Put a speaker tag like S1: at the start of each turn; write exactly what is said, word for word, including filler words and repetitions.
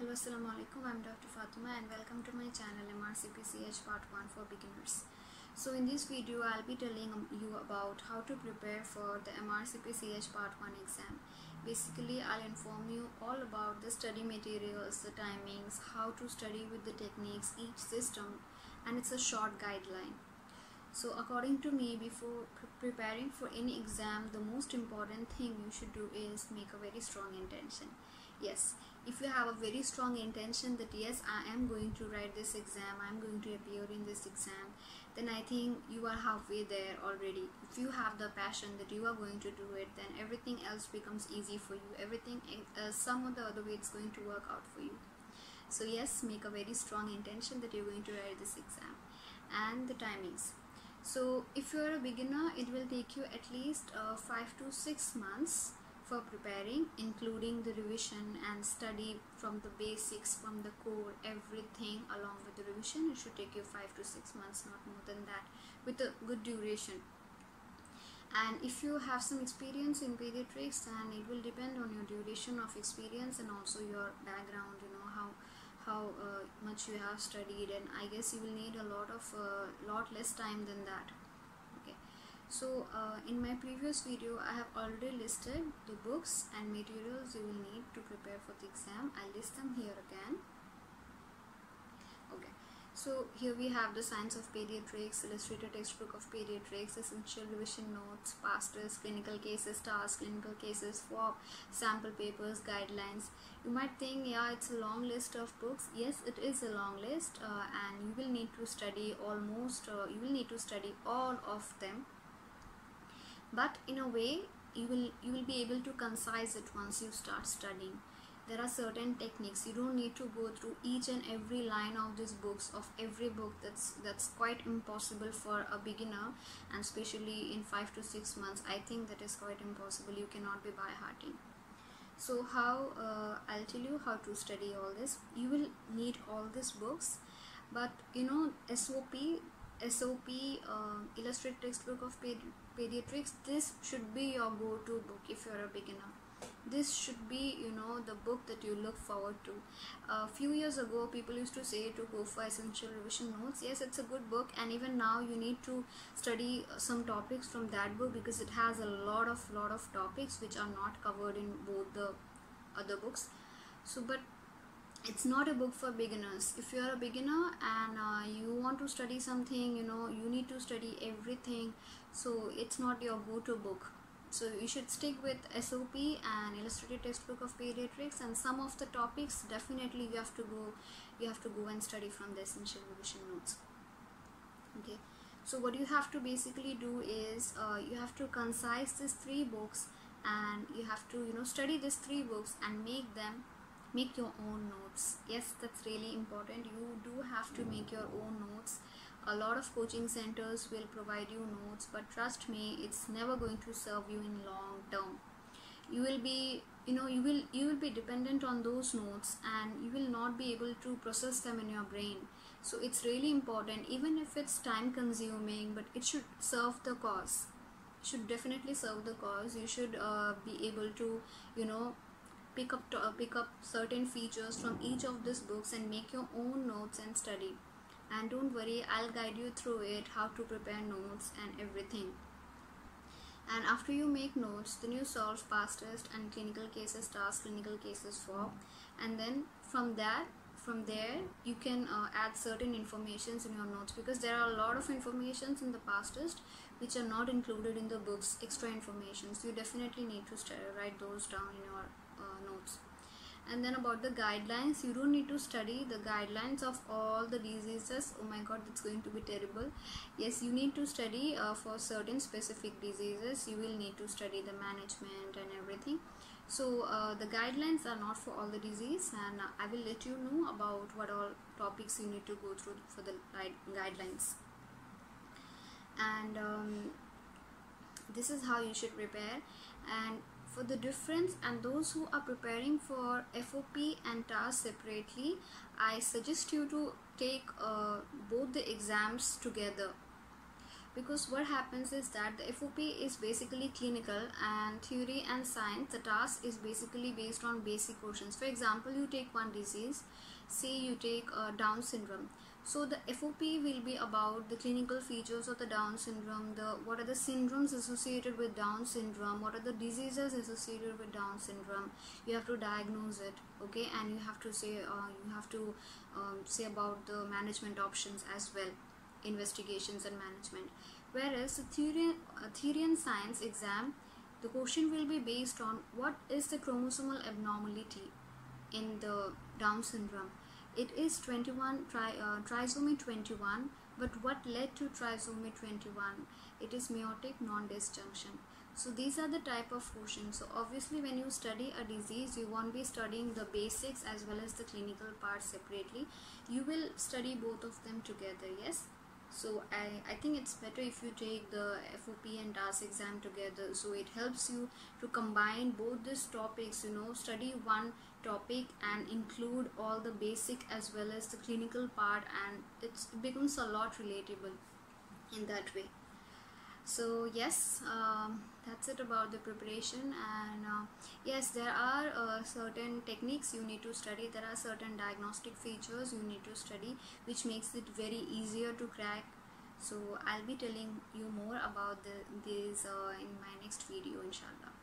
S1: Hello, Assalamu alaikum. I'm Doctor Fatima and welcome to my channel M R C P C H Part one for Beginners. So in this video, I'll be telling you about how to prepare for the M R C P C H Part one exam. Basically, I'll inform you all about the study materials, the timings, how to study with the techniques, each system, and it's a short guideline. So according to me, before pre preparing for any exam, the most important thing you should do is make a very strong intention. Yes, if you have a very strong intention that yes, I am going to write this exam, I am going to appear in this exam, then I think you are halfway there already. If you have the passion that you are going to do it, then everything else becomes easy for you. Everything, uh, some of the other way, it's going to work out for you. So yes, make a very strong intention that you're going to write this exam. And the timings. So if you are a beginner, it will take you at least uh, five to six months for preparing, including the revision and study from the basics, from the core, everything along with the revision. It should take you five to six months, not more than that, with a good duration. And if you have some experience in pediatrics, then it will depend on your duration of experience and also your background, you know, how how uh, much you have studied, and I guess you will need a lot of uh, lot less time than that. Okay, so uh, in my previous video I have already listed the books and materials you will need to prepare for the exam. I'll list them here again. Okay, so here we have the Science of Pediatrics, Illustrated Textbook of Pediatrics, Essential Revision Notes, Past Tests, Clinical Cases, Tasks, Clinical Cases, F O B, Sample Papers, Guidelines. You might think, yeah, it's a long list of books. Yes, it is a long list, uh, and you will need to study almost, uh, you will need to study all of them. But in a way, you will you will be able to concise it once you start studying. There are certain techniques. You don't need to go through each and every line of these books, of every book. That's that's quite impossible for a beginner, and especially in five to six months. I think that is quite impossible. You cannot be by hearting. So how uh, I'll tell you how to study all this. You will need all these books, but you know, S O P, S O P, uh, Illustrated Textbook of Pedi Pediatrics. This should be your go-to book if you're a beginner. This should be, you know, the book that you look forward to. A few years ago, people used to say to go for Essential Revision Notes. Yes, it's a good book, and even now you need to study some topics from that book because it has a lot of lot of topics which are not covered in both the other books. So, but it's not a book for beginners. If you are a beginner and uh, you want to study something, you know, you need to study everything. So it's not your go-to book. So you should stick with S O P and Illustrated Textbook of Pediatrics, and some of the topics definitely you have to go you have to go and study from the Essential Revision Notes. Okay, so what you have to basically do is uh, you have to concise these three books, and you have to, you know, study these three books and make them make your own notes. Yes, that's really important. You do have to make your own notes. A lot of coaching centers will provide you notes, but trust me, it's never going to serve you in long term. You will be, you know, you will you will be dependent on those notes, and you will not be able to process them in your brain. So it's really important, even if it's time consuming, but it should serve the cause. It should definitely serve the cause. You should uh, be able to, you know, pick up to, uh, pick up certain features from each of these books and make your own notes and study. And don't worry, I'll guide you through it, how to prepare notes and everything. And after you make notes, then you solve past test and clinical cases, tasks, clinical cases, F O B, and then from that from there you can uh, add certain informations in your notes, because there are a lot of informations in the past test which are not included in the books, extra informations. You definitely need to write those down in your uh, notes. And then about the guidelines, you don't need to study the guidelines of all the diseases. Oh my god, that's going to be terrible. Yes, you need to study uh, for certain specific diseases. You will need to study the management and everything. So uh, the guidelines are not for all the disease, and uh, I will let you know about what all topics you need to go through for the guidelines. And um, this is how you should prepare. And for the difference, and those who are preparing for F O P and tasks separately, I suggest you to take uh, both the exams together. because what happens is that the F O P is basically clinical and theory and science, the task is basically based on basic questions. For example, you take one disease, say you take uh, Down syndrome. So the F O P will be about the clinical features of the Down syndrome, the what are the syndromes associated with Down syndrome, what are the diseases associated with Down syndrome. You have to diagnose it, okay, and you have to say uh, you have to um, say about the management options as well, investigations and management. Whereas the theory, uh, theory and science exam, the question will be based on what is the chromosomal abnormality in the Down syndrome. It is twenty-one tri, uh, trisomy twenty-one, but what led to trisomy twenty-one? It is meiotic non-disjunction. So these are the type of questions. So obviously when you study a disease, you won't be studying the basics as well as the clinical part separately. You will study both of them together, yes. So I, I think it's better if you take the F O P and task exam together. So it helps you to combine both these topics, you know, study one topic and include all the basic as well as the clinical part, and it's, it becomes a lot relatable in that way. So yes, um, that's it about the preparation. And uh, yes, there are uh, certain techniques you need to study, there are certain diagnostic features you need to study, which makes it very easier to crack. So I'll be telling you more about the, these uh, in my next video, inshallah.